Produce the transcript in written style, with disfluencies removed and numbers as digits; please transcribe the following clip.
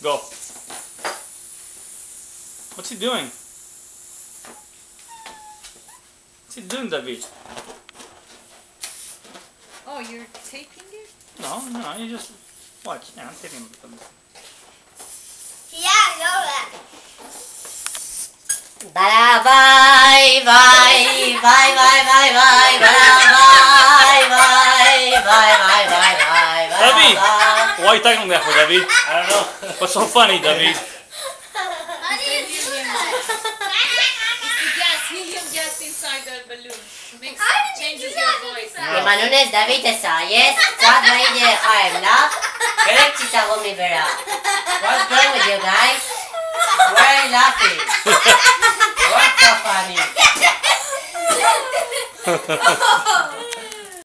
Go. What's he doing? What's he doing, David? Oh, you're taping it? No, you just watch. Yeah, I'm taping it. Yeah, I know that. Bye bye bye bye bye bye bye bye bye bye bye. David, why are you talking that for, David? I don't know. What's so funny, David? How do you do that? It's the gas, helium gas inside the balloon. Changes your voice. Emanunes David yes, what my dear I'm love. Correct me vera. What's wrong with you guys? Why are you laughing? What's so funny?